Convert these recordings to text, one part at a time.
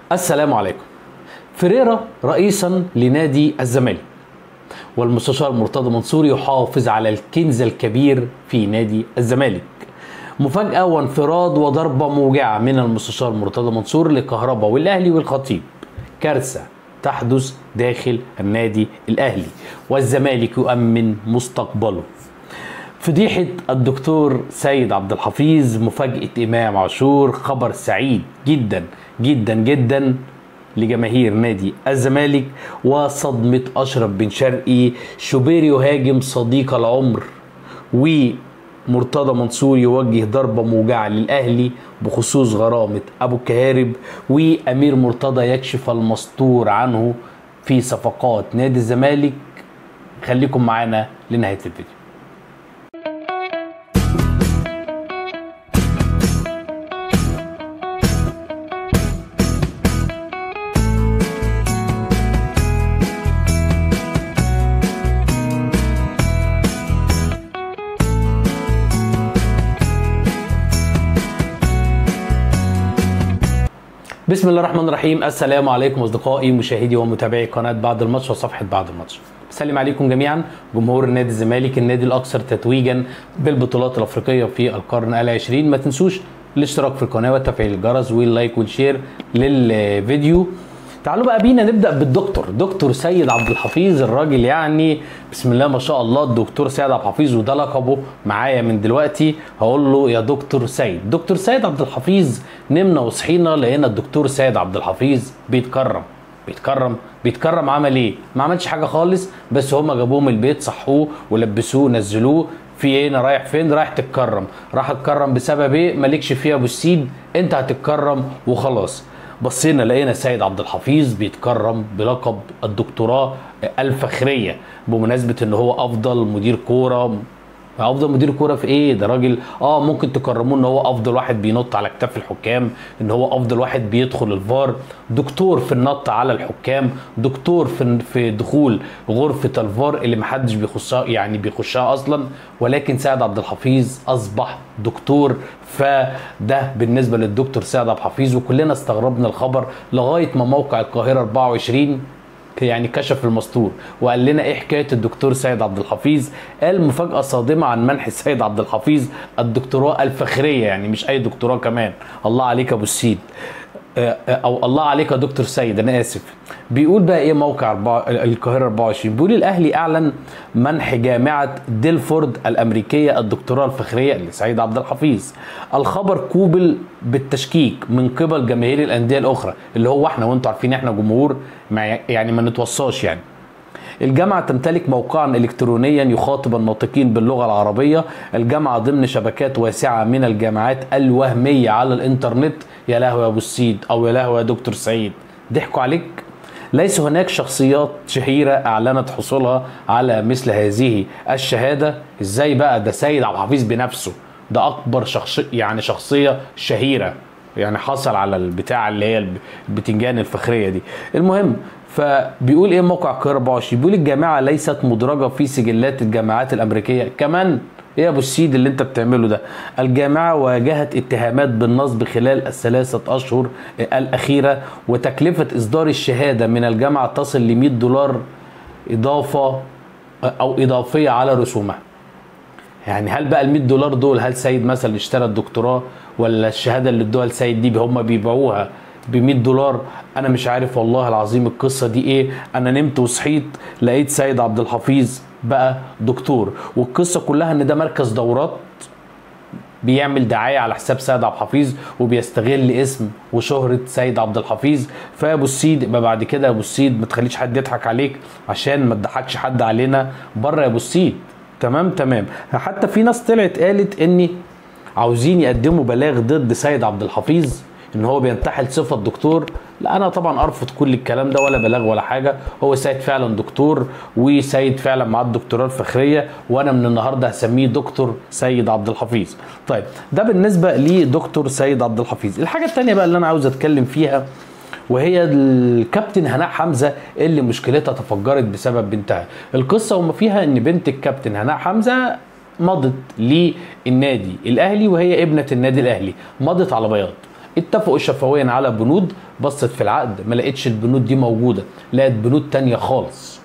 السلام عليكم. فيريرا رئيسا لنادي الزمالك، والمستشار مرتضى منصور يحافظ على الكنز الكبير في نادي الزمالك. مفاجأة وانفراد وضربة موجعة من المستشار مرتضى منصور لكهربا والأهلي والخطيب. كارثة تحدث داخل النادي الأهلي والزمالك يؤمن مستقبله. فضيحة الدكتور سيد عبد الحفيظ، مفاجأة إمام عاشور، خبر سعيد جدا جدا جدا لجماهير نادي الزمالك، وصدمة أشرف بن شرقي. شوبير يهاجم صديق العمر، ومرتضى منصور يوجه ضربة موجعة للأهلي بخصوص غرامة أبو الكهارب، وأمير مرتضى يكشف المستور عنه في صفقات نادي الزمالك. خليكم معانا لنهاية الفيديو. بسم الله الرحمن الرحيم. السلام عليكم اصدقائي مشاهدي ومتابعي قناه بعد الماتش وصفحه بعد الماتش. بسلم عليكم جميعا جمهور النادي الزمالك، النادي الاكثر تتويجا بالبطولات الافريقيه في القرن العشرين. ما تنسوش الاشتراك في القناه وتفعيل الجرس واللايك والشير للفيديو. تعالوا بقى بينا نبدا دكتور سيد عبد الحفيظ. الراجل يعني بسم الله ما شاء الله، الدكتور سيد عبد الحفيظ، وده لقبه معايا من دلوقتي. هقول له يا دكتور سيد. دكتور سيد عبد الحفيظ، نمنا وصحينا لقينا الدكتور سيد عبد الحفيظ بيتكرم. عمل ايه؟ ما عملش حاجه خالص، بس هم جابوه من البيت، صحوه ولبسوه نزلوه. في ايه؟ انا رايح فين؟ رايح تتكرم. راح اتكرم بسبب ايه؟ مالكش فيها ابو السيد، انت هتتكرم وخلاص. بصينا لقينا سيد عبد الحفيظ بيتكرم بلقب الدكتوراه الفخريه، بمناسبه ان هو افضل مدير كوره. افضل مدير كوره في ايه؟ ده راجل ممكن تكرموه ان هو افضل واحد بينط على كتاف الحكام، ان هو افضل واحد بيدخل الفار، دكتور في النط على الحكام، دكتور في دخول غرفه الفار اللي محدش بيخشها اصلا. ولكن سيد عبد الحفيظ اصبح دكتور. فده بالنسبه للدكتور سيد عبد الحفيظ، وكلنا استغربنا الخبر لغايه ما موقع القاهره 24 يعني كشف المستور وقال لنا ايه حكايه الدكتور سيد عبد الحفيظ. قال مفاجاه صادمه عن منح السيد عبد الحفيظ الدكتوراه الفخريه، يعني مش اي دكتوراه كمان. الله عليك ابو السيد، او الله عليك يا دكتور سيد، انا اسف. بيقول بقى ايه موقع القاهره 24؟ بيقول الاهلي اعلن منح جامعه ديلفورد الامريكيه الدكتوراه الفخريه لسيد عبد الحفيظ. الخبر قوبل بالتشكيك من قبل جماهير الانديه الاخرى، اللي هو احنا وانتم عارفين احنا جمهور يعني ما نتوصاش. يعني الجامعة تمتلك موقعا إلكترونيا يخاطب الناطقين باللغة العربية. الجامعة ضمن شبكات واسعة من الجامعات الوهمية على الإنترنت. يا لهوي يا أبو السيد، أو يا لهوي يا دكتور سعيد، ضحكوا عليك. ليس هناك شخصيات شهيرة أعلنت حصولها على مثل هذه الشهادة. إزاي بقى؟ ده سيد عبد الحفيظ بنفسه، ده أكبر شخصية شهيرة يعني حصل على البتاع اللي هي البتنجان الفخرية دي. المهم، فبيقول ايه موقع القاهره 24؟ بيقول الجامعه ليست مدرجه في سجلات الجامعات الامريكيه. كمان ايه يا ابو السيد اللي انت بتعمله ده؟ الجامعه واجهت اتهامات بالنصب خلال الثلاثه اشهر الاخيره، وتكلفه اصدار الشهاده من الجامعه تصل ل $100 اضافيه على رسومها. يعني هل بقى $100 دول، هل سيد مثلا اشترى الدكتوراه، ولا الشهاده اللي ادوها لسيد دي هم بيبيعوها ب$100؟ انا مش عارف والله العظيم القصه دي ايه. انا نمت وصحيت لقيت سيد عبد الحفيظ بقى دكتور، والقصه كلها ان ده مركز دورات بيعمل دعايه على حساب سيد عبد الحفيظ، وبيستغل اسم وشهره سيد عبد الحفيظ. فيا ابو السيد يبقى بعد كده يا ابو السيد ما تخليش حد يضحك عليك، عشان ما تضحكش حد علينا بره يا ابو السيد. تمام. حتى في ناس طلعت قالت اني عاوزين يقدموا بلاغ ضد سيد عبد الحفيظ ان هو بينتحل صفه دكتور. لا، انا طبعا ارفض كل الكلام ده، ولا بلاغ ولا حاجه. هو سيد فعلا دكتور، وسيد فعلا معاه الدكتوراه الفخريه، وانا من النهارده هسميه دكتور سيد عبد الحفيظ. طيب، ده بالنسبه لدكتور سيد عبد الحفيظ. الحاجه الثانيه بقى اللي انا عاوز اتكلم فيها، وهي الكابتن هناء حمزه اللي مشكلتها تفجرت بسبب بنتها. القصه وما فيها ان بنت الكابتن هناء حمزه مضت للنادي الاهلي، وهي ابنه النادي الاهلي، مضت على بياض. اتفقوا شفويا على بنود، بصت في العقد ما لقيتش البنود دي موجوده، لقت بنود تانية خالص.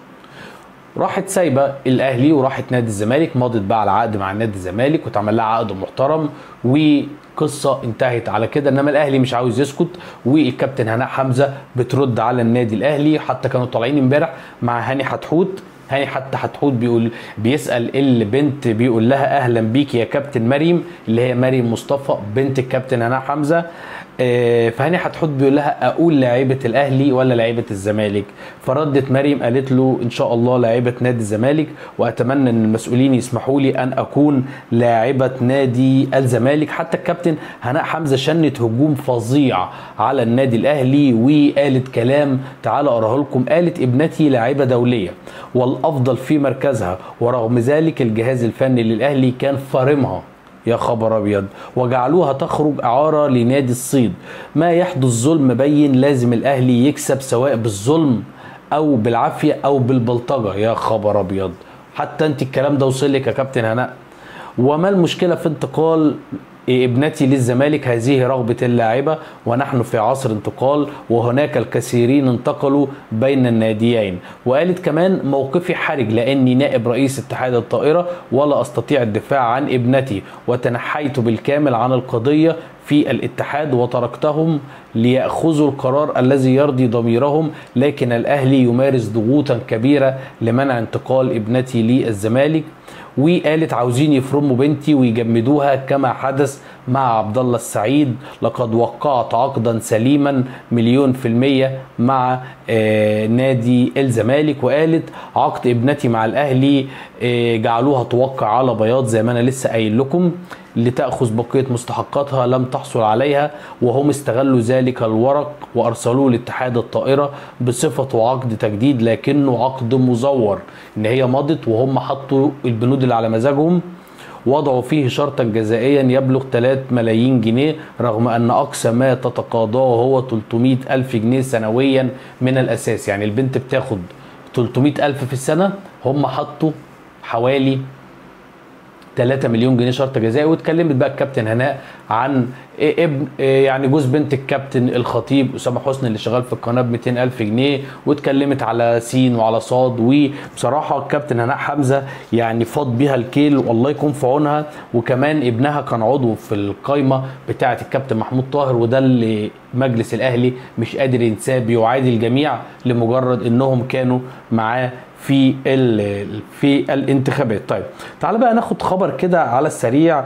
راحت سايبه الاهلي وراحت نادي الزمالك، مضت بقى على عقد مع نادي الزمالك واتعمل لها عقد محترم وقصه انتهت على كده. انما الاهلي مش عاوز يسكت، والكابتن هناء حمزه بترد على النادي الاهلي. حتى كانوا طالعين امبارح مع هاني حتحوت، هاني حتى حتحوت بيسال البنت، بيقول لها اهلا بيك يا كابتن مريم، اللي هي مريم مصطفى بنت الكابتن هناء حمزه. فهاني حتحوت بيقول لها اقول لاعيبه الاهلي ولا لاعيبه الزمالك؟ فردت مريم قالت له ان شاء الله لاعيبه نادي الزمالك، واتمنى ان المسؤولين يسمحوا لي ان اكون لاعبه نادي الزمالك. حتى الكابتن هناء حمزه شنت هجوم فظيع على النادي الاهلي وقالت كلام تعالى اقراه لكم. قالت ابنتي لاعبه دوليه والافضل في مركزها، ورغم ذلك الجهاز الفني للاهلي كان فارمها، يا خبر ابيض، وجعلوها تخرج اعاره لنادي الصيد. ما يحدث ظلم بين، لازم الاهلي يكسب سواء بالظلم او بالعافيه او بالبلطجه. يا خبر ابيض، حتى انت الكلام ده وصل لك يا كابتن هناء؟ وما المشكله في انتقال ابنتي للزمالك؟ هذه رغبة اللاعبة ونحن في عصر انتقال، وهناك الكثيرين انتقلوا بين الناديين. وقالت كمان موقفي حرج لأني نائب رئيس اتحاد الطائرة ولا أستطيع الدفاع عن ابنتي، وتنحيت بالكامل عن القضية في الاتحاد وتركتهم ليأخذوا القرار الذي يرضي ضميرهم، لكن الأهلي يمارس ضغوطا كبيرة لمنع انتقال ابنتي للزمالك. وقالت عاوزين يفرموا بنتي ويجمدوها كما حدث مع عبد الله السعيد، لقد وقعت عقدا سليما 100% مع نادي الزمالك. وقالت عقد ابنتي مع الاهلي جعلوها توقع على بياض زي ما انا لسه قايل لكم، لتأخذ بقية مستحقاتها لم تحصل عليها، وهم استغلوا ذلك الورق وأرسلوه لاتحاد الطائرة بصفة عقد تجديد لكنه عقد مزور، إن هي مضت وهم حطوا البنود اللي على مزاجهم، وضعوا فيه شرطا جزائيا يبلغ 3 ملايين جنيه، رغم أن أقصى ما تتقاضاه هو 300 ألف جنيه سنويا من الأساس. يعني البنت بتاخد 300 ألف في السنة، هم حطوا حوالي 3 مليون جنيه شرط جزائي. واتكلمت بقى الكابتن هناء عن ابن يعني جوز بنت الكابتن الخطيب اسامه حسني اللي شغال في القناه ب 200 الف جنيه، واتكلمت على سين وعلى صاد. وبصراحه الكابتن هناء حمزه يعني فاض بيها الكيل والله يكون في عونها. وكمان ابنها كان عضو في القايمه بتاعه الكابتن محمود طاهر، وده اللي مجلس الاهلي مش قادر ينساه، بيعادي الجميع لمجرد انهم كانوا معاه في الانتخابات. طيب تعال بقى ناخد خبر كده على السريع،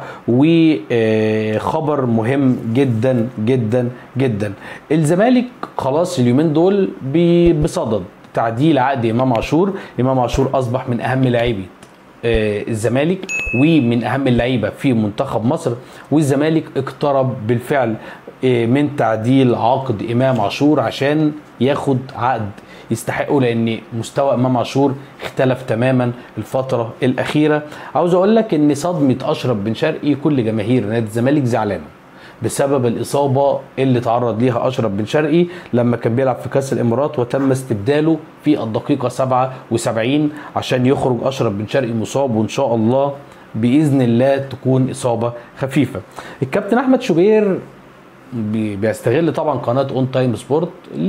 وخبر مهم جدا جدا جدا. الزمالك خلاص اليومين دول بصدد تعديل عقد امام عاشور. امام عاشور اصبح من اهم لاعبي الزمالك ومن اهم اللعيبه في منتخب مصر، والزمالك اقترب بالفعل من تعديل عقد امام عاشور عشان ياخد عقد يستحقوا، لان مستوى امام عاشور اختلف تماما الفتره الاخيره. عاوز اقول لك ان صدمه اشرف بن شرقي كل جماهير نادي الزمالك زعلانه بسبب الاصابه اللي تعرض ليها اشرف بن شرقي لما كان بيلعب في كاس الامارات، وتم استبداله في الدقيقه 77 عشان يخرج اشرف بن شرقي مصاب، وان شاء الله باذن الله تكون اصابه خفيفه. الكابتن احمد شوبير بيستغل طبعا قناه اون تايم سبورت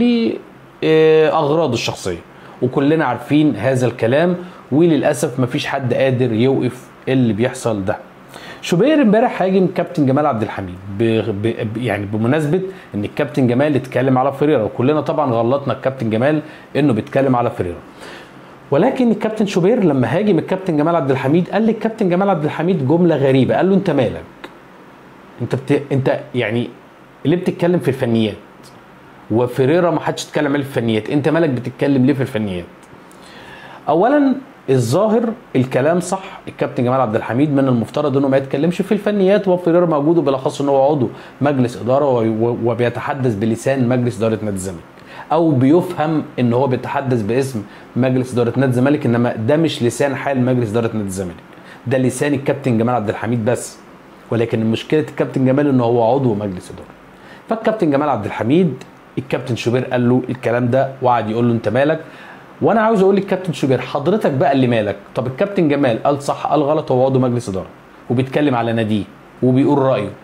لاغراضه الشخصيه، وكلنا عارفين هذا الكلام، وللاسف مفيش حد قادر يوقف اللي بيحصل ده. شوبير امبارح هاجم كابتن جمال عبد الحميد يعني بمناسبه ان الكابتن جمال اتكلم على فريرة، وكلنا طبعا غلطنا الكابتن جمال انه بيتكلم على فريرة، ولكن الكابتن شوبير لما هاجم الكابتن جمال عبد الحميد قال للكابتن جمال عبد الحميد جمله غريبه، قال له انت مالك؟ انت يعني اللي بتتكلم في الفنيات، وفريرة ما حدش اتكلم عليه في الفنيات، انت مالك بتتكلم ليه في الفنيات؟ اولا الظاهر الكلام صح، الكابتن جمال عبد الحميد من المفترض انه ما يتكلمش في الفنيات، وفريرة موجود، وبالاخص ان هو عضو مجلس اداره وبيتحدث بلسان مجلس اداره نادي الزمالك، او بيفهم ان هو بيتحدث باسم مجلس اداره نادي الزمالك، انما ده مش لسان حال مجلس اداره نادي الزمالك، ده لسان الكابتن جمال عبد الحميد بس. ولكن مشكله الكابتن جمال ان هو عضو مجلس اداره. فالكابتن جمال عبد الحميد الكابتن شوبير قال له الكلام ده وقعد يقول له انت مالك؟ وانا عاوز اقول للكابتن شوبير حضرتك بقى اللي مالك. طب الكابتن جمال قال صح قال غلط، هو عضو مجلس اداره وبيتكلم على ناديه وبيقول رايه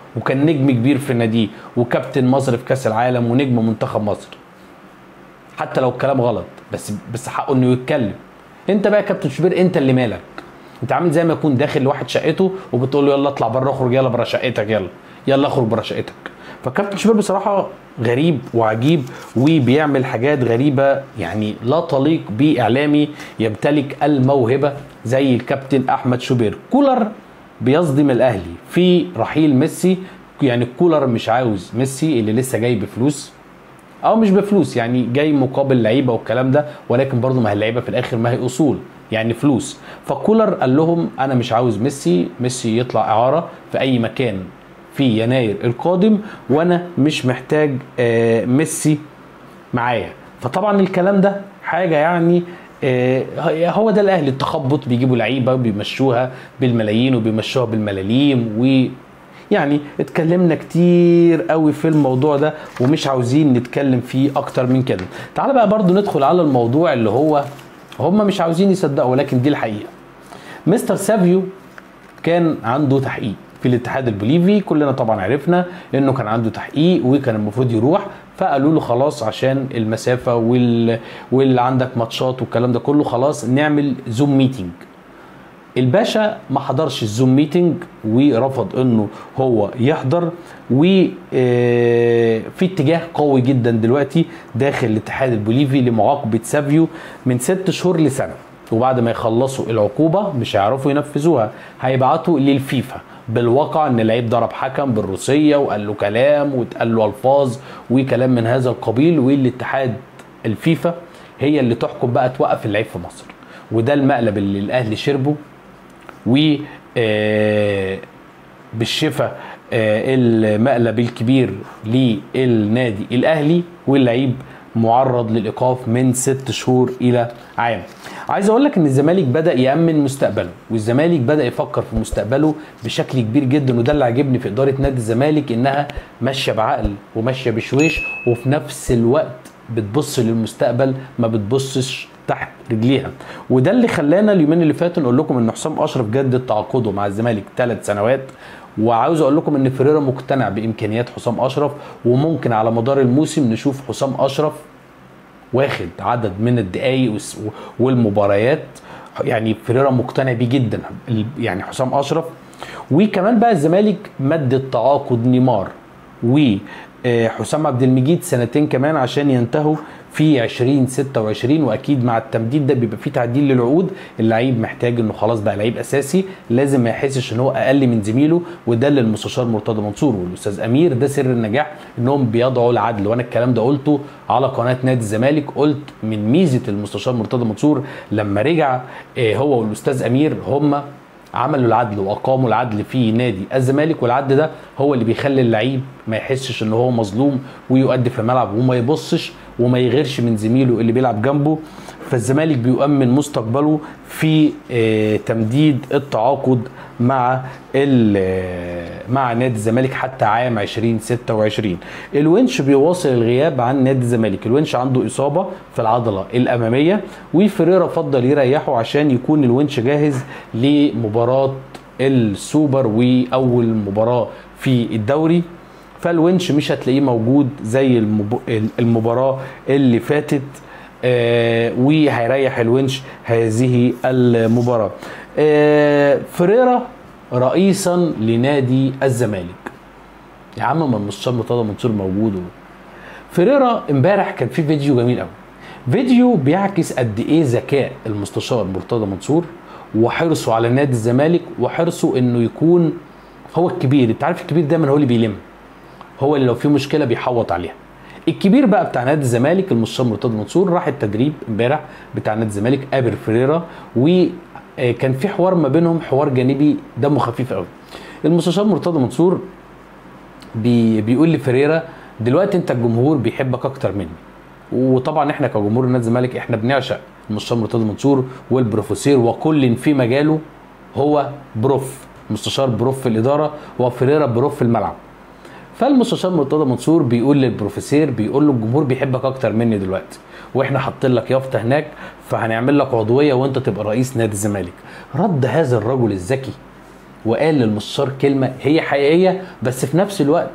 وكان نجم كبير في ناديه وكابتن مصر في كاس العالم ونجم منتخب مصر. حتى لو الكلام غلط بس حقه انه يتكلم. انت بقى يا كابتن شوبير انت اللي مالك؟ انت عامل زي ما يكون داخل لواحد شقته وبتقول له يلا اطلع بره، اخرج يلا بره شقتك، يلا اخرج بره شقتك. فكابتن شوبير بصراحه غريب وعجيب وبيعمل حاجات غريبه يعني لا تليق باعلامي يمتلك الموهبه زي الكابتن احمد شوبير. كولر بيصدم الاهلي في رحيل ميسي. يعني كولر مش عاوز ميسي اللي لسه جاي بفلوس او مش بفلوس، يعني جاي مقابل لعيبه والكلام ده، ولكن برضه ما هي اللعيبه في الاخر ما هي اصول يعني فلوس. فكولر قال لهم انا مش عاوز ميسي يطلع اعاره في اي مكان في يناير القادم، وانا مش محتاج ميسي معايا. فطبعا الكلام ده حاجه يعني هو ده الاهلي، التخبط، بيجيبوا لعيبه وبيمشوها بالملايين وبيمشوها بالملاليم. ويعني اتكلمنا كتير قوي في الموضوع ده ومش عاوزين نتكلم فيه اكتر من كده. تعال بقى برضو ندخل على الموضوع اللي هو هم مش عاوزين يصدقوا ولكن دي الحقيقه. مستر سافيو كان عنده تحقيق في الاتحاد البوليفي، كلنا طبعا عرفنا انه كان عنده تحقيق وكان المفروض يروح، فقالوا له خلاص عشان المسافه واللي عندك ماتشات والكلام ده كله خلاص نعمل زوم ميتنج. الباشا ما حضرش الزوم ميتنج ورفض انه هو يحضر، وفي اتجاه قوي جدا دلوقتي داخل الاتحاد البوليفي لمعاقبه سافيو من 6 شهور لسنه، وبعد ما يخلصوا العقوبه مش هيعرفوا ينفذوها هيبعتوا للفيفا. بالواقع ان اللعيب ضرب حكم بالروسيه وقال له كلام واتقال له الفاظ وكلام من هذا القبيل، والاتحاد الفيفا هي اللي تحكم بقى توقف اللعيب في مصر. وده المقلب اللي الاهلي شربه، و بالشفا المقلب الكبير للنادي الاهلي، واللعيب معرض للايقاف من 6 شهور الى عام. عايز اقول لك ان الزمالك بدا يامن مستقبله، والزمالك بدا يفكر في مستقبله بشكل كبير جدا، وده اللي عجبني في اداره نادي الزمالك، انها ماشيه بعقل وماشيه بشويش وفي نفس الوقت بتبص للمستقبل ما بتبصش تحت رجليها. وده اللي خلانا اليومين اللي فاتوا نقول لكم ان حسام اشرف جدد تعاقده مع الزمالك 3 سنوات، وعاوز اقول لكم ان فيريرا مقتنع بامكانيات حسام اشرف، وممكن على مدار الموسم نشوف حسام اشرف واخد عدد من الدقايق والمباريات. يعني فيريرا مقتنع بيه جدا يعني حسام اشرف. وكمان بقى الزمالك مدد تعاقد نيمار وحسام عبد المجيد 2 سنين كمان عشان ينتهوا في 2026، واكيد مع التمديد ده بيبقى فيه تعديل للعقود. اللعيب محتاج انه خلاص بقى لعيب اساسي، لازم ما يحسش ان هو اقل من زميله، وده اللي المستشار مرتضى منصور والاستاذ امير ده سر النجاح انهم بيضعوا العدل. وانا الكلام ده قلته على قناه نادي الزمالك، قلت من ميزه المستشار مرتضى منصور لما رجع هو والاستاذ امير هم عملوا العدل واقاموا العدل في نادي الزمالك، والعدل ده هو اللي بيخلي اللعيب ما يحسش ان هو مظلوم ويؤدي في الملعب وما يبصش وما يغيرش من زميله اللي بيلعب جنبه. فالزمالك بيؤمن مستقبله في تمديد التعاقد مع نادي الزمالك حتى عام 2026. الونش بيواصل الغياب عن نادي الزمالك، الونش عنده اصابه في العضله الاماميه، وفيريرا فضل يريحه عشان يكون الونش جاهز لمباراه السوبر واول مباراه في الدوري. فالونش مش هتلاقيه موجود زي المباراه اللي فاتت، وهيريح الونش هذه المباراه. فيريرا رئيسا لنادي الزمالك، يا عم ما المستشار مرتضى منصور موجود. فيريرا امبارح كان في فيديو جميل قوي، فيديو بيعكس قد ايه ذكاء المستشار مرتضى منصور وحرصه على نادي الزمالك، وحرصه انه يكون هو الكبير. انت عارف الكبير دايما هو اللي بيلم، هو اللي لو في مشكله بيحوط عليها. الكبير بقى بتاع نادي الزمالك المستشار مرتضى منصور راح التدريب امبارح بتاع نادي الزمالك، قابل فيريرا وكان في حوار ما بينهم، حوار جانبي دمه خفيف قوي. المستشار مرتضى منصور بيقول لفيريرا دلوقتي انت الجمهور بيحبك اكتر مني، وطبعا احنا كجمهور نادي الزمالك احنا بنعشق المستشار مرتضى منصور والبروفيسور، وكل في مجاله هو بروف، مستشار بروف في الاداره وفيريرا بروف في الملعب. فالمستشار مرتضى منصور بيقول للبروفيسور، بيقول له الجمهور بيحبك اكتر مني دلوقتي، واحنا حاطين لك يافطه هناك فهنعمل لك عضويه وانت تبقى رئيس نادي الزمالك. رد هذا الرجل الذكي وقال للمستشار كلمه هي حقيقيه، بس في نفس الوقت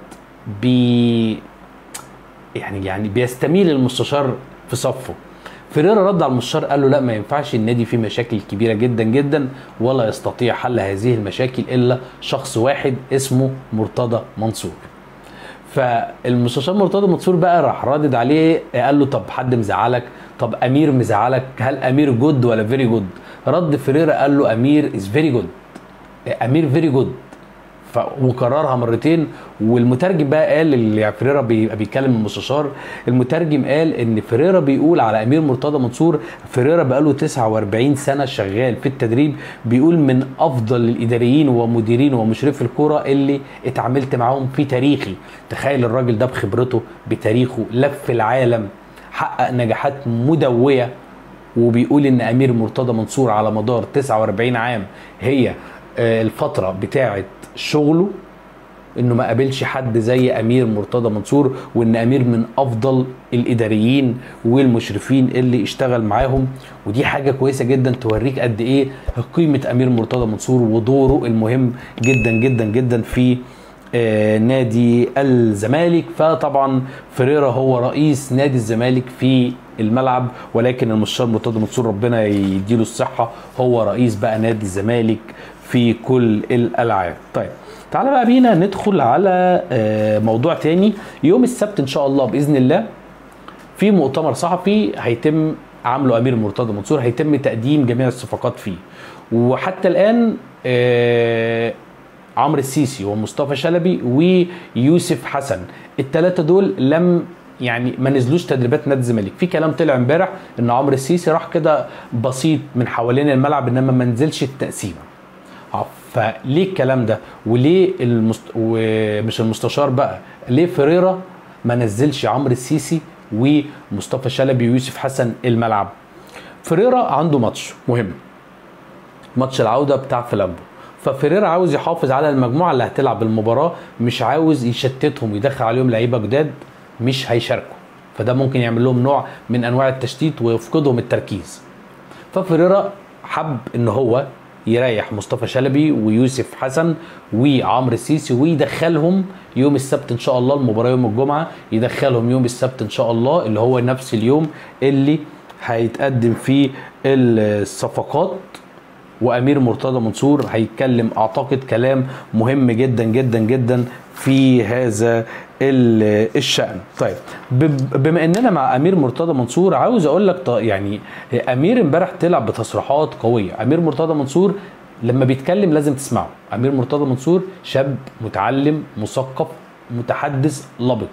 يعني بيستميل المستشار في صفه. فيريرا رد على المستشار قال له لا، ما ينفعش، النادي فيه مشاكل كبيره جدا جدا، ولا يستطيع حل هذه المشاكل الا شخص واحد اسمه مرتضى منصور. فالمستشار مرتضى منصور بقى راح رادد عليه، قال له طب حد مزعلك؟ طب امير مزعلك؟ هل امير جود ولا فيري جود؟ رد فيريرا قال له امير از فيري جود، امير فيري جود، وكررها مرتين. والمترجم بقى قال اللي فيريرا بيكلم المستشار، المترجم قال ان فيريرا بيقول على امير مرتضى منصور، فيريرا بقى له 49 سنه شغال في التدريب، بيقول من افضل الاداريين ومديرين ومشرفي الكوره اللي اتعاملت معاهم في تاريخي. تخيل الراجل ده بخبرته بتاريخه لف العالم، حقق نجاحات مدويه، وبيقول ان امير مرتضى منصور على مدار 49 عام هي الفتره بتاعه شغله، انه ما قابلش حد زي امير مرتضى منصور، وان امير من افضل الاداريين والمشرفين اللي اشتغل معاهم. ودي حاجه كويسه جدا توريك قد ايه قيمه امير مرتضى منصور ودوره المهم جدا جدا جدا في نادي الزمالك. فطبعا فيريرا هو رئيس نادي الزمالك في الملعب، ولكن المستشار مرتضى منصور ربنا يديله الصحه هو رئيس بقى نادي الزمالك في كل الالعاب. طيب تعالى بقى بينا ندخل على موضوع تاني. يوم السبت ان شاء الله باذن الله في مؤتمر صحفي هيتم عامله امير مرتضى منصور، هيتم تقديم جميع الصفقات فيه. وحتى الان عمرو السيسي ومصطفى شلبي ويوسف حسن، الثلاثه دول ما نزلوش تدريبات نادي الزمالك. في كلام طلع امبارح ان عمرو السيسي راح كده بسيط من حوالين الملعب، انما ما نزلش التقسيمه. فليه الكلام ده؟ وليه ومش المستشار بقى، ليه فيريرا ما نزلش عمرو السيسي ومصطفى شلبي ويوسف حسن الملعب؟ فيريرا عنده ماتش مهم، ماتش العوده بتاع فلامبو، ففيريرا عاوز يحافظ على المجموعه اللي هتلعب المباراه، مش عاوز يشتتهم ويدخل عليهم لعيبه جداد مش هيشاركوا، فده ممكن يعمل لهم نوع من انواع التشتيت ويفقدهم التركيز. ففيريرا حب ان هو يريح مصطفى شلبي ويوسف حسن وعمرو السيسي ويدخلهم يوم السبت ان شاء الله، المباراه يوم الجمعه، يدخلهم يوم السبت ان شاء الله اللي هو نفس اليوم اللي هيتقدم فيه الصفقات. وامير مرتضى منصور هيتكلم اعتقد كلام مهم جدا جدا جدا في هذا الشأن. طيب بما اننا مع امير مرتضى منصور، عاوز اقول لك يعني امير امبارح طلع بتصريحات قويه. امير مرتضى منصور لما بيتكلم لازم تسمعه. امير مرتضى منصور شاب متعلم مثقف متحدث لبق.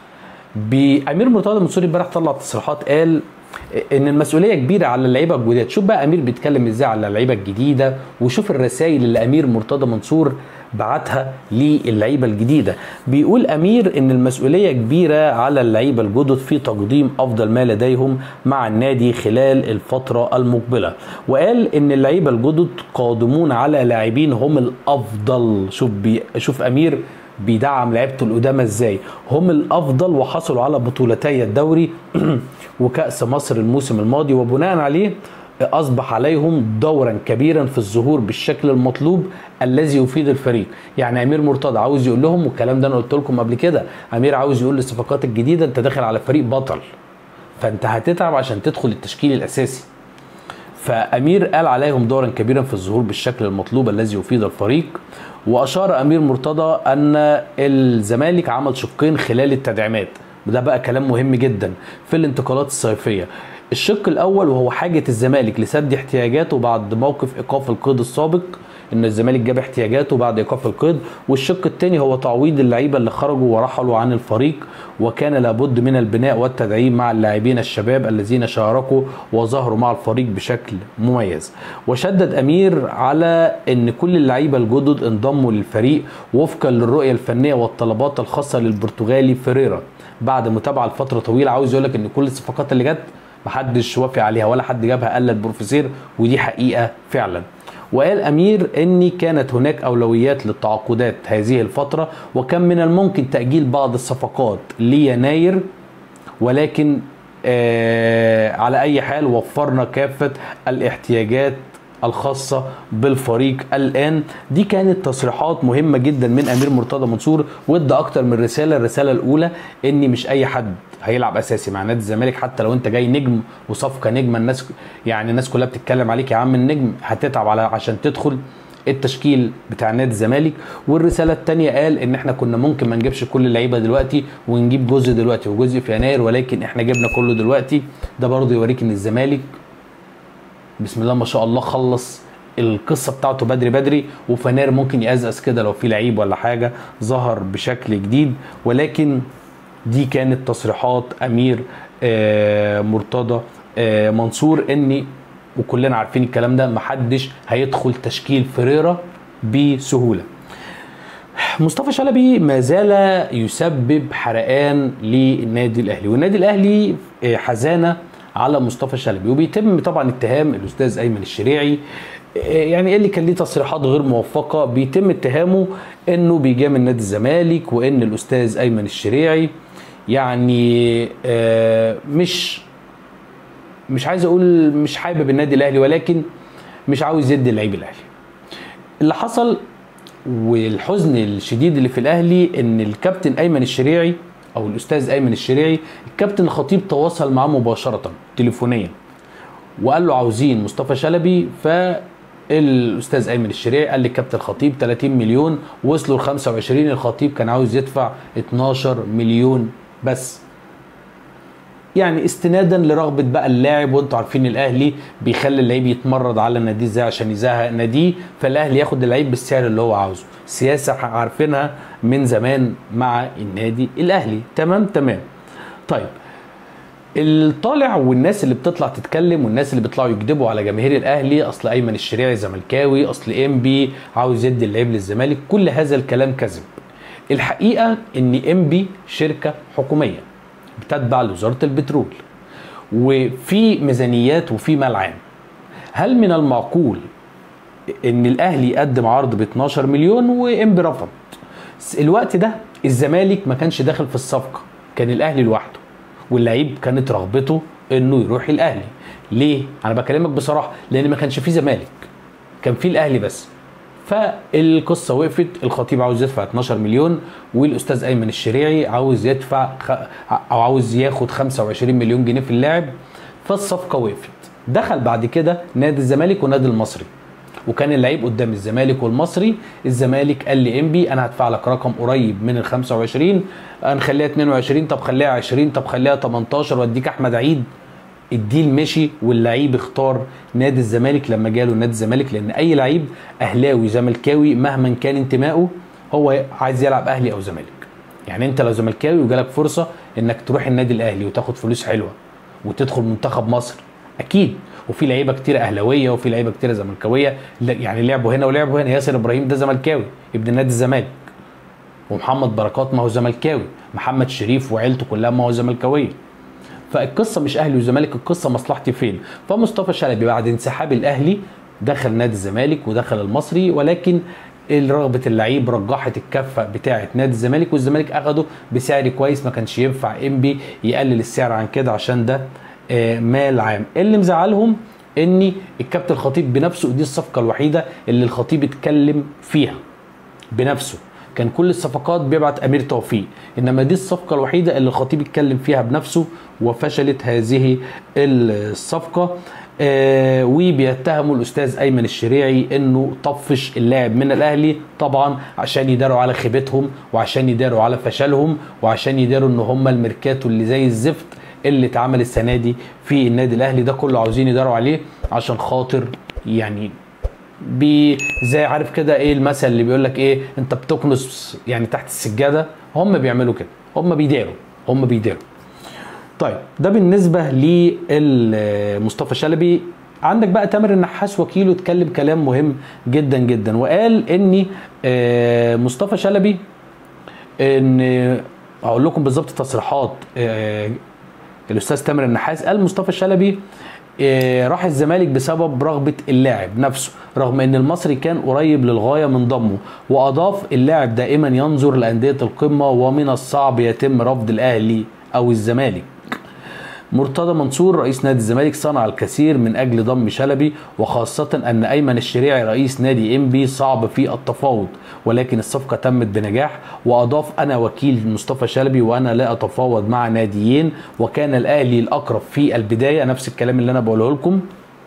امير مرتضى منصور امبارح طلع تصريحات، قال ان المسؤوليه كبيره على اللعيبه الجداد. شوف بقى امير بيتكلم ازاي على اللعيبه الجديده، وشوف الرسائل اللي امير مرتضى منصور بعتها للعيبه الجديده. بيقول امير ان المسؤوليه كبيره على اللعيبه الجدد في تقديم افضل ما لديهم مع النادي خلال الفتره المقبله، وقال ان اللعيبه الجدد قادمون على لاعبين هم الافضل. شوف امير بيدعم لعيبته القدامى ازاي، هم الافضل وحصلوا على بطولتي الدوري وكأس مصر الموسم الماضي، وبناء عليه اصبح عليهم دورا كبيرا في الظهور بالشكل المطلوب الذي يفيد الفريق. يعني امير مرتضى عاوز يقول لهم، والكلام ده انا قلت لكم قبل كده، امير عاوز يقول للصفقات الجديده انت داخل على فريق بطل، فانت هتتعب عشان تدخل التشكيل الاساسي. فامير قال عليهم دورا كبيرا في الظهور بالشكل المطلوب الذي يفيد الفريق. واشار امير مرتضى ان الزمالك عمل شقين خلال التدعيمات، وده بقى كلام مهم جدا في الانتقالات الصيفيه. الشق الاول وهو حاجه الزمالك لسد احتياجاته بعد موقف ايقاف القيد السابق، ان الزمالك جاب احتياجاته بعد ايقاف القيد. والشق الثاني هو تعويض اللعيبه اللي خرجوا ورحلوا عن الفريق، وكان لابد من البناء والتدعيم مع اللاعبين الشباب الذين شاركوا وظهروا مع الفريق بشكل مميز. وشدد امير على ان كل اللعيبه الجدد انضموا للفريق وفقا للرؤيه الفنيه والطلبات الخاصه للبرتغالي فيريرا بعد متابعه لفتره طويله. عاوز يقول لك ان كل الصفقات اللي جت محدش وافق عليها ولا حد جابها الا البروفيسير، ودي حقيقه فعلا. وقال امير ان كانت هناك اولويات للتعاقدات هذه الفتره، وكان من الممكن تاجيل بعض الصفقات ليناير، ولكن على اي حال وفرنا كافه الاحتياجات الخاصة بالفريق الآن. دي كانت تصريحات مهمة جدا من أمير مرتضى منصور، وادى أكتر من رسالة. الرسالة الأولى إن مش أي حد هيلعب أساسي مع نادي الزمالك، حتى لو أنت جاي نجم وصفقة نجمة، الناس كلها بتتكلم عليك يا عم النجم، هتتعب عشان تدخل التشكيل بتاع نادي الزمالك. والرساله الثانيه قال ان احنا كنا ممكن ما نجيبش كل اللعيبه دلوقتي ونجيب جزء دلوقتي وجزء في يناير، ولكن احنا جبنا كله دلوقتي. ده برضه يوريك ان الزمالك بسم الله ما شاء الله خلص القصه بتاعته بدري بدري، وفي يناير ممكن يأزأز كده لو في لعيب ولا حاجه ظهر بشكل جديد. ولكن دي كانت تصريحات امير مرتضى منصور، ان وكلنا عارفين الكلام ده، محدش هيدخل تشكيل فريرة بسهولة. مصطفى شلبي ما زال يسبب حرقان للنادي الاهلي، والنادي الاهلي حزانه على مصطفى شلبي، وبيتم طبعا اتهام الاستاذ ايمن الشريعي، يعني اللي كان ليه تصريحات غير موفقه، بيتم اتهامه انه بيجامل نادي الزمالك، وان الاستاذ ايمن الشريعي يعني مش عايز اقول مش حابب النادي الاهلي، ولكن مش عاوز يدي اللعيب الاهلي. اللي حصل والحزن الشديد اللي في الاهلي ان الكابتن ايمن الشريعي او الاستاذ ايمن الشريعي، الكابتن الخطيب تواصل معاه مباشره تليفونيا وقال له عاوزين مصطفى شلبي، فالاستاذ ايمن الشريعي قال للكابتن الخطيب 30 مليون، وصلوا ل 25، الخطيب كان عاوز يدفع 12 مليون بس، يعني استنادا لرغبه بقى اللاعب. وانتوا عارفين الاهلي بيخلي اللعيب يتمرد على ناديه ازاي عشان يزهق ناديه، فالاهلي ياخد اللعيب بالسعر اللي هو عاوزه. سياسه عارفينها من زمان مع النادي الاهلي. تمام. طيب الطالع والناس اللي بتطلع تتكلم والناس اللي بيطلعوا يكذبوا على جماهير الاهلي، اصل ايمن الشريعي زملكاوي، اصل انبي عاوز يدي اللعيب للزمالك، كل هذا الكلام كذب. الحقيقه ان انبي شركه حكوميه بتتبع لوزارة البترول، وفي ميزانيات وفي مال عام. هل من المعقول ان الاهلي يقدم عرض ب 12 مليون وانبي رفض؟ الوقت ده الزمالك ما كانش داخل في الصفقة، كان الاهلي لوحده، واللعيب كانت رغبته انه يروح الاهلي. ليه؟ انا بكلمك بصراحة، لان ما كانش فيه زمالك، كان فيه الاهلي بس. فالقصه وقفت، الخطيب عاوز يدفع 12 مليون، والاستاذ ايمن الشريعي عاوز يدفع او عاوز ياخد 25 مليون جنيه في اللاعب، فالصفقه وقفت. دخل بعد كده نادي الزمالك ونادي المصري، وكان اللعيب قدام الزمالك والمصري. الزمالك قال لي انبي انا هدفع لك رقم قريب من ال 25، هنخليها 22، طب خليها 20، طب خليها 18، واديك احمد عيد. الديل مشي واللعيب اختار نادي الزمالك لما جاله نادي الزمالك، لان اي لعيب اهلاوي زملكاوي مهما كان انتمائه هو عايز يلعب اهلي او زمالك. يعني انت لو زملكاوي وجالك فرصه انك تروح النادي الاهلي وتاخد فلوس حلوه وتدخل منتخب مصر، اكيد. وفي لعيبه كتير اهلاويه وفي لعيبه كتير زملكاويه، يعني لعبوا هنا ولعبوا هنا. ياسر ابراهيم ده زملكاوي ابن نادي الزمالك، ومحمد بركات ما هو زملكاوي، محمد شريف وعيلته كلها ما هو زملكاويه. فالقصه مش اهلي وزمالك، القصه مصلحتي فين. فمصطفى شلبي بعد انسحاب الاهلي دخل نادي الزمالك ودخل المصري، ولكن رغبه اللعيب رجحت الكفه بتاعه نادي الزمالك، والزمالك اخده بسعر كويس. ما كانش ينفع انبي يقلل السعر عن كده عشان ده مال عام. اللي مزعلهم ان الكابتن الخطيب بنفسه، دي الصفقه الوحيده اللي الخطيب اتكلم فيها بنفسه، كان كل الصفقات بيبعت امير توفيق، انما دي الصفقه الوحيده اللي الخطيب اتكلم فيها بنفسه، وفشلت هذه الصفقه. وبيتهموا الاستاذ ايمن الشريعي انه طفش اللاعب من الاهلي، طبعا عشان يداروا على خيبتهم وعشان يداروا على فشلهم وعشان يداروا ان هم الميركاتو اللي زي الزفت اللي اتعمل السنه دي في النادي الاهلي، ده كله عاوزين يداروا عليه عشان خاطر يعني زي عارف كده ايه المثل اللي بيقول لك ايه، انت بتكنس يعني تحت السجاده، هم بيعملوا كده، هم بيداروا. طيب ده بالنسبه لمصطفى شلبي. عندك بقى تامر النحاس وكيله اتكلم كلام مهم جدا جدا، وقال ان مصطفى شلبي، ان اقول لكم بالظبط تصريحات الاستاذ تامر النحاس، قال مصطفى شلبي راح الزمالك بسبب رغبة اللاعب نفسه، رغم ان المصري كان قريب للغاية من ضمه، واضاف اللاعب دائما ينظر لأندية القمة ومن الصعب يتم رفض الاهلي او الزمالك. مرتضى منصور رئيس نادي الزمالك صنع الكثير من اجل ضم شلبي، وخاصة ان ايمن الشريعي رئيس نادي انبي صعب في التفاوض، ولكن الصفقة تمت بنجاح. واضاف: انا وكيل مصطفى شلبي وانا لا اتفاوض مع ناديين، وكان الاهلي الاقرب في البداية. نفس الكلام اللي انا بقوله لكم.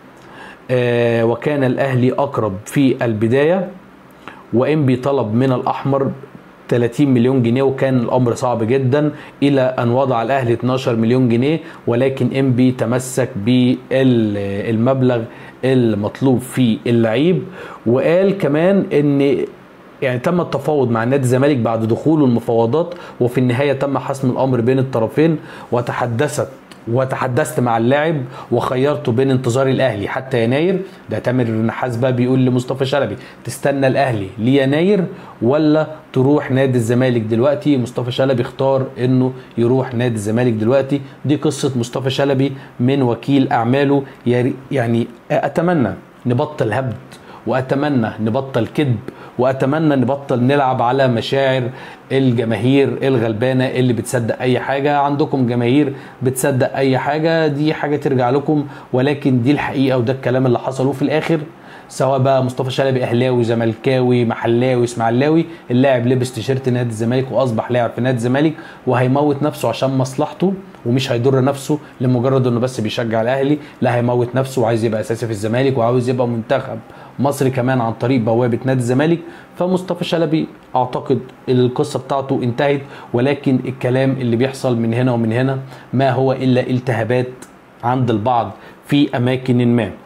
وكان الاهلي اقرب في البداية، وانبي طلب من الاحمر 30 مليون جنيه، وكان الامر صعب جدا الى ان وضع الاهلي 12 مليون جنيه، ولكن انبي تمسك بالمبلغ المطلوب في اللعيب. وقال كمان ان يعني تم التفاوض مع نادي الزمالك بعد دخوله المفاوضات، وفي النهايه تم حسم الامر بين الطرفين. وتحدثت مع اللاعب وخيرته بين انتظار الاهلي حتى يناير. ده تامر نحاس بقى بيقول لمصطفى شلبي: تستنى الاهلي ليناير ولا تروح نادي الزمالك دلوقتي؟ مصطفى شلبي اختار انه يروح نادي الزمالك دلوقتي. دي قصة مصطفى شلبي من وكيل اعماله. يعني اتمنى نبطل هبد، واتمنى نبطل كذب، واتمنى نبطل نلعب على مشاعر الجماهير الغلبانه اللي بتصدق اي حاجه. عندكم جماهير بتصدق اي حاجه، دي حاجه ترجع لكم، ولكن دي الحقيقه وده الكلام اللي حصل. وفي الاخر سواء بقى مصطفى شلبي اهلاوي زملكاوي محلاوي اسماعيلاوي، اللاعب لبس تيشيرت نادي الزمالك واصبح لاعب في نادي الزمالك، وهيموت نفسه عشان مصلحته، ومش هيضر نفسه لمجرد انه بس بيشجع الاهلي. لا، هيموت نفسه وعايز يبقى اساسي في الزمالك، وعاوز يبقى منتخب مصري كمان عن طريق بوابه نادي الزمالك. فمصطفى شلبي اعتقد القصه بتاعته انتهت، ولكن الكلام اللي بيحصل من هنا ومن هنا ما هو الا التهابات عند البعض في اماكن ما.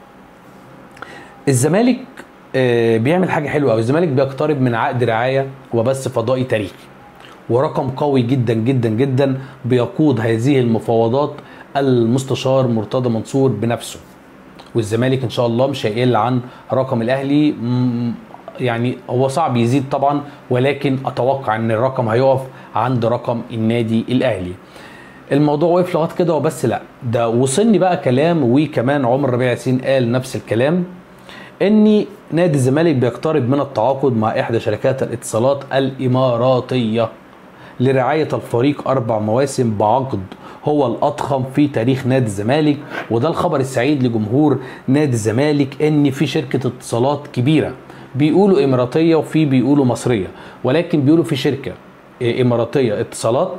الزمالك بيعمل حاجه حلوه قوي. الزمالك بيقترب من عقد رعايه وبث فضائي تاريخي، ورقم قوي جدا جدا جدا بيقود هذه المفاوضات المستشار مرتضى منصور بنفسه. والزمالك ان شاء الله مش هيقل عن رقم الاهلي. يعني هو صعب يزيد طبعا، ولكن اتوقع ان الرقم هيقف عند رقم النادي الاهلي. الموضوع وقف لغايه كده وبس؟ لا، ده وصلني بقى كلام، وكمان عمر ربيع ياسين قال نفس الكلام، ان نادي الزمالك بيقترب من التعاقد مع احدى شركات الاتصالات الاماراتيه لرعايه الفريق 4 مواسم بعقد هو الاضخم في تاريخ نادي الزمالك. وده الخبر السعيد لجمهور نادي الزمالك، ان في شركه اتصالات كبيره، بيقولوا اماراتيه وفي بيقولوا مصريه، ولكن بيقولوا في شركه اماراتيه اتصالات.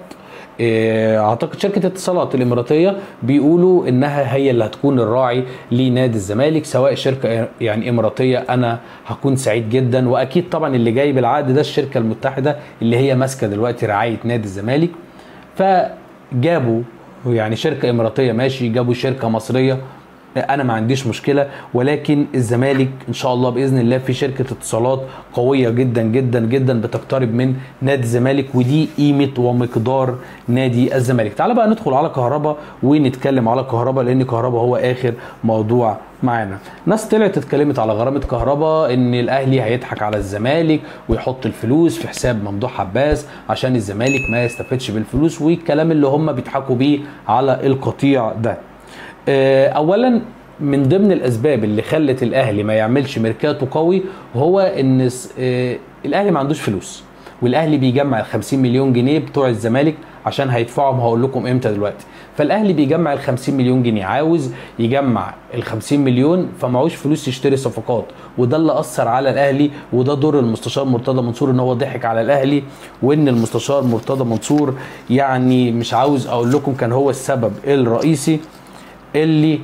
اعتقد شركه اتصالات الاماراتيه بيقولوا انها هي اللي هتكون الراعي لنادي الزمالك. سواء شركه يعني اماراتيه انا هكون سعيد جدا، واكيد طبعا اللي جاي بالعقد ده الشركه المتحده اللي هي ماسكه دلوقتي رعايه نادي الزمالك. فجابوا يعني شركه اماراتيه ماشي، جابوا شركه مصريه انا ما عنديش مشكله، ولكن الزمالك ان شاء الله باذن الله في شركه اتصالات قويه جدا جدا جدا بتقترب من نادي الزمالك، ودي قيمه ومقدار نادي الزمالك. تعال بقى ندخل على كهربا ونتكلم على كهربا، لان كهربا هو اخر موضوع معانا. ناس طلعت اتكلمت على غرامه كهربا، ان الاهلي هيضحك على الزمالك ويحط الفلوس في حساب ممدوح عباس عشان الزمالك ما يستفدش بالفلوس، والكلام اللي هم بيضحكوا بيه على القطيع ده. اولا من ضمن الاسباب اللي خلت الاهلي ما يعملش ميركاتو قوي هو ان الاهلي ما عندوش فلوس، والاهلي بيجمع ال 50 مليون جنيه بتوع الزمالك عشان هيدفعهم، هقول لكم امتى دلوقتي. فالاهلي بيجمع ال 50 مليون جنيه، عاوز يجمع ال 50 مليون فمعوش فلوس يشتري صفقات، وده اللي اثر على الاهلي. وده دور المستشار مرتضى منصور، ان هو ضحك على الاهلي، وان المستشار مرتضى منصور يعني مش عاوز اقول لكم كان هو السبب الرئيسي اللي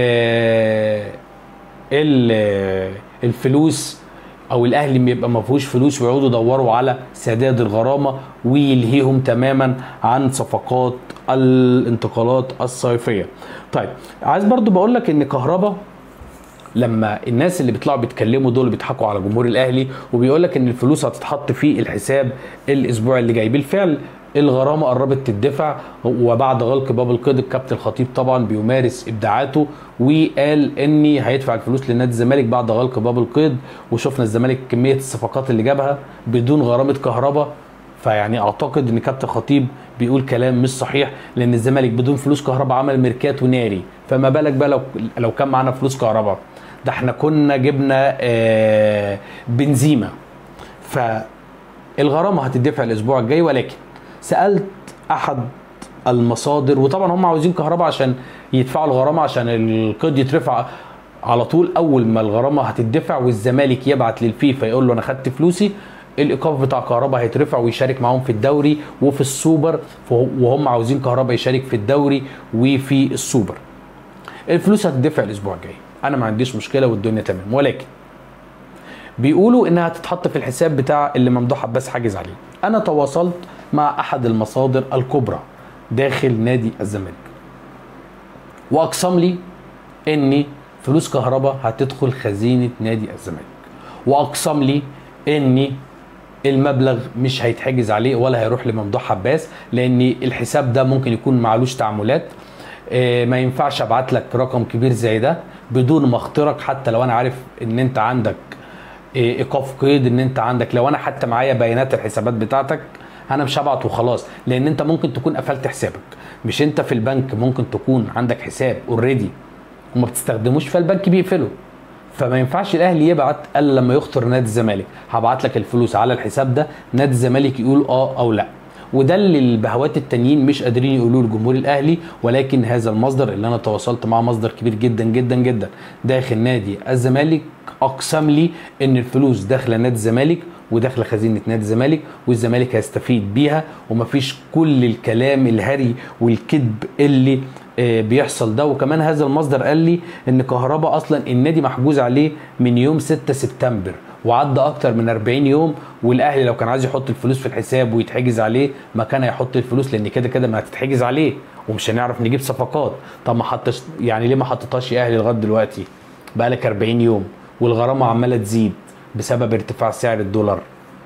الفلوس او الاهلي بيبقى ما فيهوش فلوس ويقعدوا يدوروا على سداد الغرامه ويلهيهم تماما عن صفقات الانتقالات الصيفيه. طيب عايز برضو بقول لك ان كهربا لما الناس اللي بيطلعوا بيتكلموا دول بيضحكوا على جمهور الاهلي وبيقول لك ان الفلوس هتتحط في الحساب الاسبوع اللي جاي، بالفعل الغرامه قربت تدفع. وبعد غلق باب القيد الكابتن الخطيب طبعا بيمارس ابداعاته وقال اني هيدفع الفلوس لنادي الزمالك بعد غلق باب القيد، وشفنا الزمالك كميه الصفقات اللي جابها بدون غرامه كهربا. فيعني اعتقد ان كابتن خطيب بيقول كلام مش صحيح، لان الزمالك بدون فلوس كهربا عمل ميركاتو ناري، فما بالك بقى لو كان معانا فلوس كهربا، ده احنا كنا جبنا بنزيما. فالغرامه هتدفع الاسبوع الجاي. ولكن سالت احد المصادر. وطبعا هم عاوزين كهرباء عشان يدفعوا الغرامه، عشان القيد يترفع على طول اول ما الغرامه هتدفع والزمالك يبعت للفيفا يقول له انا خدت فلوسي، الايقاف بتاع كهرباء هيترفع ويشارك معاهم في الدوري وفي السوبر، وهم عاوزين كهرباء يشارك في الدوري وفي السوبر. الفلوس هتدفع الاسبوع الجاي، انا ما عنديش مشكله والدنيا تمام، ولكن بيقولوا انها هتتحط في الحساب بتاع اللي ممدوح عباس حاجز عليه. انا تواصلت مع احد المصادر الكبرى داخل نادي الزمالك واقسم لي ان فلوس كهرباء هتدخل خزينه نادي الزمالك، واقسم لي ان المبلغ مش هيتحجز عليه ولا هيروح لممدوح عباس، لان الحساب ده ممكن يكون معلوش تعاملات. ما ينفعش ابعت لك رقم كبير زي ده بدون ما اخترق، حتى لو انا عارف ان انت عندك ايقاف قيد، ان انت عندك، لو انا حتى معايا بيانات الحسابات بتاعتك انا مش هبعت وخلاص، لان انت ممكن تكون قفلت حسابك. مش انت في البنك ممكن تكون عندك حساب اوريدي وما بتستخدموش، فالبنك بيقفله. فما ينفعش الاهلي يبعت الا لما يخطر نادي الزمالك هبعت لك الفلوس على الحساب ده، نادي الزمالك يقول اه او لا. وده اللي البهوات التانيين مش قادرين يقولوه لجمهور الاهلي، ولكن هذا المصدر اللي انا تواصلت معاه مصدر كبير جدا جدا جدا داخل نادي الزمالك اقسم لي ان الفلوس داخله نادي الزمالك وداخله خزينه نادي الزمالك، والزمالك هيستفيد بيها، ومفيش كل الكلام الهري والكذب اللي بيحصل ده. وكمان هذا المصدر قال لي ان كهرباء اصلا النادي محجوز عليه من يوم 6 سبتمبر وعدى اكتر من 40 يوم، والاهلي لو كان عايز يحط الفلوس في الحساب ويتحجز عليه ما كان هيحط الفلوس، لان كده كده ما هتتحجز عليه ومش هنعرف نجيب صفقات. طب ما حطش، يعني ليه ما حطيتهاش يا اهلي لغايه دلوقتي؟ بقالك 40 يوم والغرامه عماله تزيد بسبب ارتفاع سعر الدولار.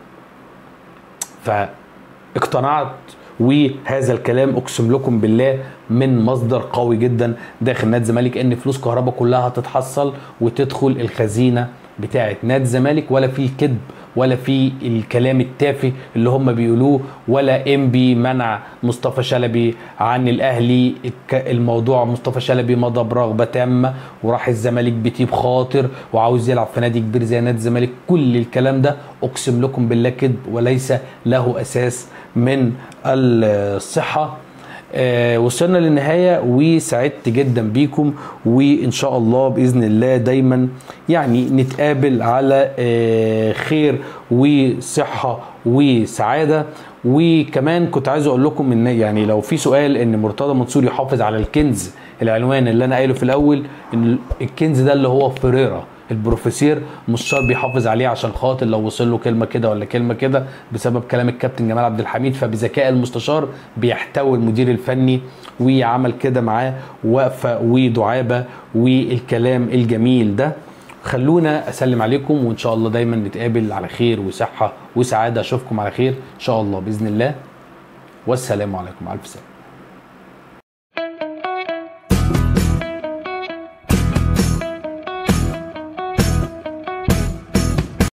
فاقتنعت، وهذا الكلام اقسم لكم بالله من مصدر قوي جدا داخل نادي الزمالك ان فلوس كهرباء كلها هتتحصل وتدخل الخزينه بتاعه نادي الزمالك، ولا في كذب ولا في الكلام التافه اللي هم بيقولوه، ولا انبي منع مصطفى شلبي عن الاهلي. الموضوع مصطفى شلبي مضى برغبه تامه وراح الزمالك بطيب خاطر وعاوز يلعب في نادي كبير زي نادي الزمالك. كل الكلام ده اقسم لكم بالله كذب وليس له اساس من الصحه. وصلنا للنهاية وسعدت جدا بيكم، وإن شاء الله بإذن الله دايما يعني نتقابل على خير وصحة وسعادة. وكمان كنت عايز أقول لكم إن يعني لو في سؤال إن مرتضى منصور يحافظ على الكنز، العنوان اللي أنا قايله في الأول إن الكنز ده اللي هو فيريرا البروفيسير، مش شرط بيحافظ عليه عشان خاطر لو وصل له كلمه كده ولا كلمه كده بسبب كلام الكابتن جمال عبد الحميد، فبذكاء المستشار بيحتوي المدير الفني وعمل كده معاه وقفه ودعابه والكلام الجميل ده. خلونا اسلم عليكم وان شاء الله دايما نتقابل على خير وصحه وسعاده. اشوفكم على خير ان شاء الله باذن الله، والسلام عليكم. الف سلامه.